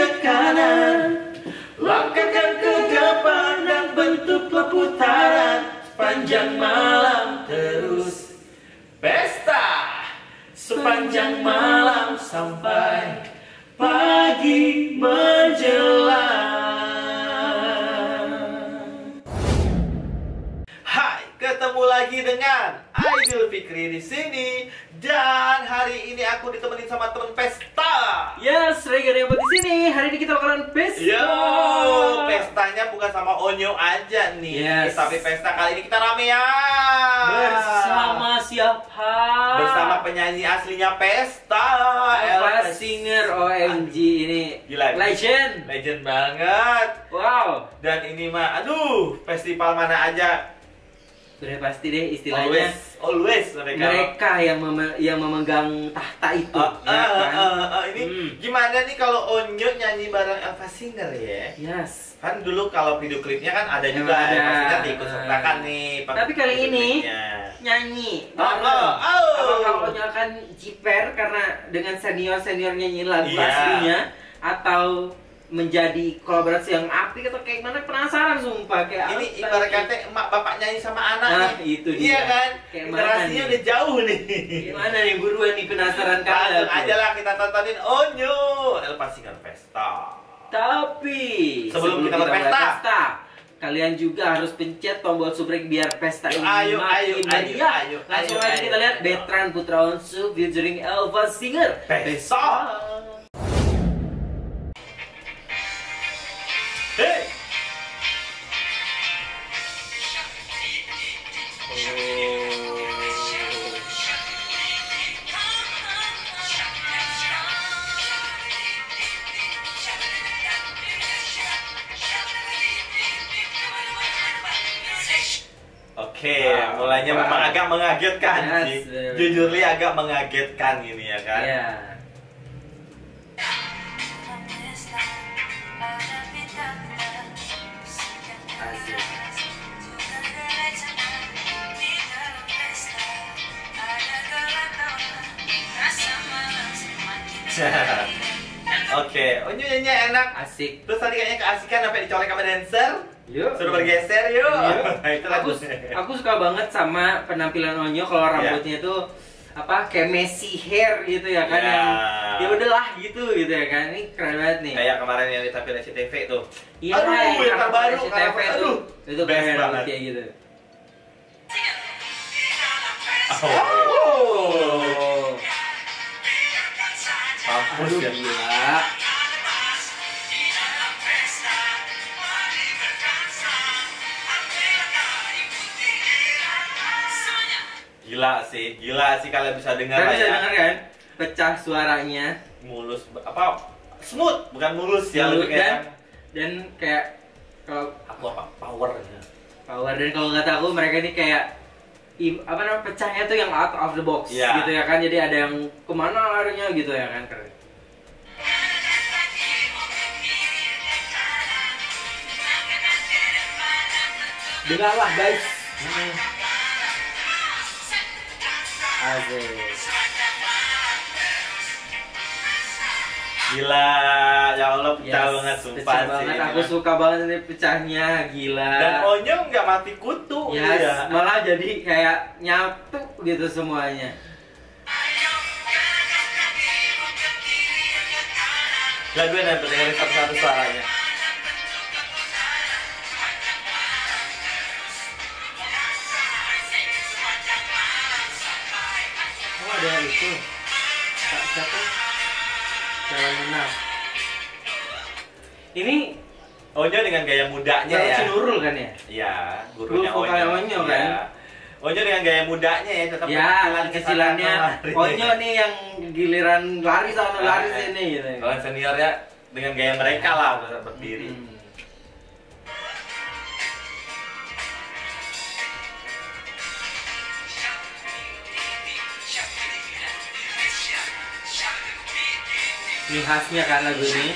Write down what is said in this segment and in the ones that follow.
ke kanan, langkahkan ke depan dan bentuklah putaran. Sepanjang malam terus pesta, sepanjang malam sampai pagi menjelang. Hai, ketemu lagi dengan Aidil Fikri di sini, dan hari ini aku ditemenin sama teman pesta. Yes, Regan yang di sini. Hari ini kita bakalan pesta. Yo, pestanya bukan sama Onyo aja nih, Yes. tapi pesta kali ini kita ramean. Bersama siapa? Bersama penyanyi aslinya pesta, Elva Singer, OMG ini. Gila, Legend banget. Wow. Dan ini mah, aduh, festival mana aja, Udah pasti deh istilahnya always mereka yang memegang tahta itu. Ini gimana nih kalau Onyo nyanyi bareng Elva Singer ya? Yes. Kan dulu kalau video klipnya kan ada juga Ada. Elva Singer diikut sertakan nih. Tapi kali video ini klipnya. nyanyi. Oh. Apakah akan jiper karena dengan senior nyanyi lagu Iya. aslinya, atau menjadi kolaborasi yang apik atau kayak mana, penasaran sumpah kayak Ini apa ibarat nih? kata emak bapak nyanyi sama anak Nah, nih. itu Iya dia. kan? Kayak mana Generasinya nih? udah jauh nih. Gimana nih buruan nih, penasaran kali Langsung aku. aja lah kita tontonin Onyo Elva Singer Pesta. Tapi Sebelum kita berpesta, kalian juga harus pencet tombol subscribe biar pesta ini Ayo. Langsung aja kita lihat Betran Putra Onsu featuring Elva Singer Pesta. Hey. Oke, mulainya memang agak mengagetkan sih. Yes, Jujur li agak mengagetkan ini ya kan. Iya. Asik. Oke, Onyo nyanyi enak. Asik. Terus tadi kayaknya keasikan sampai dicolek sama dancer. Yuk. Suruh bergeser yuk. Yuk. Nah, itu Aku suka banget sama penampilan Onyo kalau rambutnya itu apa kayak messy hair gitu ya kan, Ya. yang ya udahlah gitu ya kan. Ini keren banget nih. kayak kemarin yang ditampilin SCTV tuh. Iya, Aduh, yang terbaru TV karakter, tuh. aduh, Itu best keren banget. banget kayak gitu. Oh. Aduh, Mampus ya. gila. Gila sih kalian bisa dengar Kalian lah bisa ya. denger kan? Pecah suaranya. Mulus apa? Smooth, bukan mulus ya, lebih kayak dan kayak kalau aku apa? Power ya. power, dan kalau kata aku mereka ini kayak apa namanya, pecahnya tuh yang out of the box Iya. gitu ya kan, jadi ada yang kemana larinya gitu ya kan, keren. Dengarlah guys. Asik. Gila, ya Allah pecah Yes, banget sumpah pecah sih. banget. ini Aku mah. suka banget ini pecahnya, gila. Dan Onyo nggak mati kutu Yes, ya. malah jadi kayak nyatu gitu semuanya. Gak gue nanti dengerin satu-satu suaranya. Oh, ada itu. Kak siapa? Jalan Menang. Ini Onyo dengan gaya mudanya Jalan ya. si Nurul kan ya? Iya, gurunya Guru vokalnya Onyo. Onyo, Iya. kan? Onyo dengan gaya mudanya ya, tetap Ya, kecilannya Onyo nih yang giliran lari sama lari sini gitu. Kalau seniornya dengan gaya mereka lah berdiri. Ini khasnya kan lagu ini.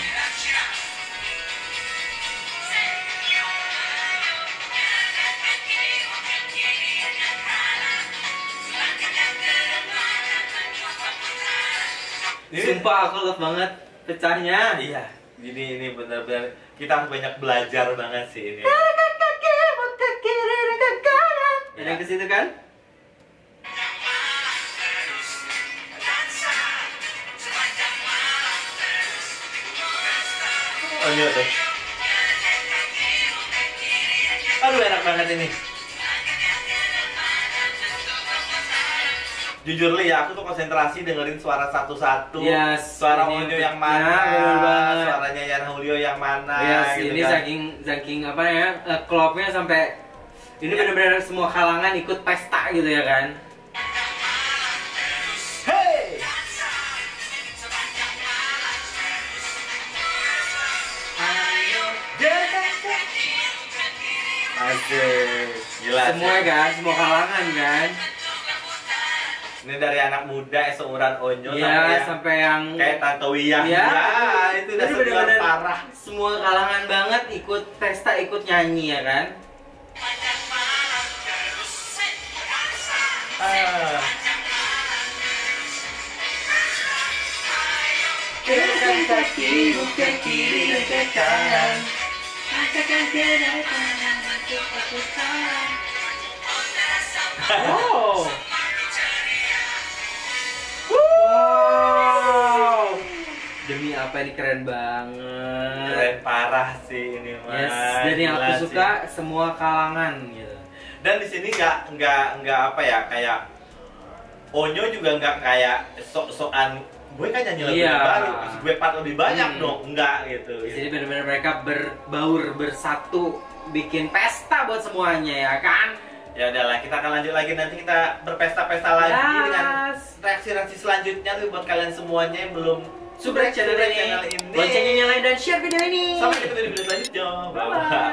Ini Sumpah aku love banget pecahnya. iya. ini benar-benar kita harus banyak belajar banget sih ini. Ada yang ke situ kan? Oh iya tuh. Aduh enak banget ini. Jujur Li ya, aku tuh konsentrasi dengerin suara satu-satu. Yes, suara ini Onyo yang ya, mana, bener banget. suaranya Yan Julio yang mana. Yes, gitu ini kan. saking apa ya, klubnya sampai ini benar-benar semua kalangan ikut pesta gitu ya kan? Hey! Asik, gila sih. Semua kan, semua kalangan kan? Ini dari anak muda seumuran Onyo Iya, sampai sampai yang kayak Tante Wiyah. Iya, itu udah ini senior bener-bener parah. semua kalangan banget ikut pesta, ikut nyanyi ya kan? Ah. Gerakkan kaki, bukan kiri dan ke kanan. Rasakan gerakan, Oh. Wow. Demi apa ini keren banget. Keren parah sih ini mah. Yes, dan yang aku Gila suka sih. semua kalangan gitu. Dan di sini nggak apa ya, kayak Onyo juga nggak kayak sok-sokan gue kan nyanyi lagu Iya. yang baru, terus gue part lebih banyak Hmm. dong, enggak gitu. Di sini benar-benar mereka berbaur bersatu, bikin pesta buat semuanya ya kan? Ya udahlah, kita akan lanjut lagi, nanti kita berpesta-pesta lagi dengan Yes. reaksi-reaksi selanjutnya tuh buat kalian semuanya yang belum Subrek channel ini, loncengnya nyalain dan share video ini. Sampai ketemu di video selanjutnya. Bye-bye.